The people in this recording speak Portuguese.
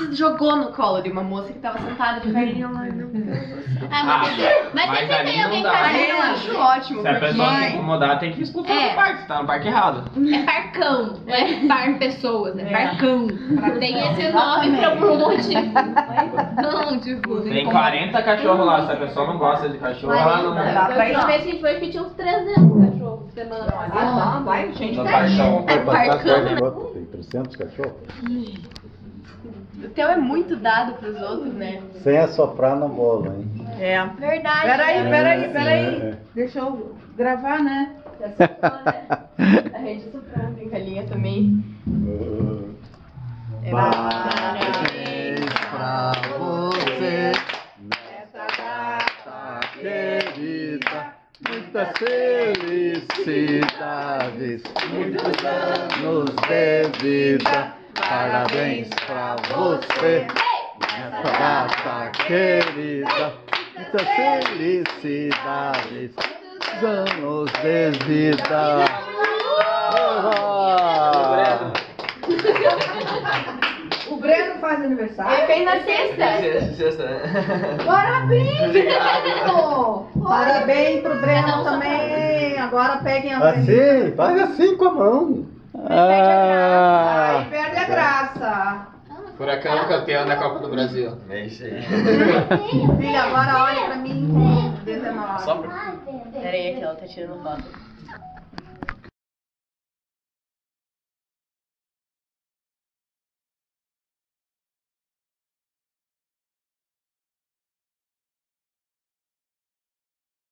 jogou no colo de uma moça que tava sentada de perninha lá. Meu Deus do céu. Mas sempre tem alguém Eu fazendo. acho ótimo. Se a porque- pessoa se incomodar, tem que expulsar do parque, você tá no parque errado. É parcão, não é par pessoas, é parcão. Tem esse Exatamente. nome por algum motivo. Não, tipo. Tem 40 cachorros lá, se a pessoa não gosta de cachorro, ela não... Dá pra ir Uma lá. vez que a gente foi, tinha uns 300 cachorros semana passada. Ah, vai, gente. No parcão. É Foi passar parcão, perto né? do outro, tem 300 cachorros. O teu é muito dado pros outros, né? Sem assoprar na bola, hein? É. Verdade. Peraí. Deixa eu gravar, né? A gente soprou em galinha também. Parabéns pra você nessa data querida. Muitas felicidades, muitos anos de vida. Parabéns pra você nessa data querida. Muitas felicidades, muitos anos de vida. Ora! O Breno faz aniversário. Ele fez na sexta. Parabéns, Breno! Parabéns pro Breno Cada um só também. Agora peguem a Assim, faz assim com a mão. Aí perde a graça. Furacão campeão da Copa do Brasil. É isso aí. Filha, agora olha pra mim. 19. Peraí, aqui ela tá tirando foto.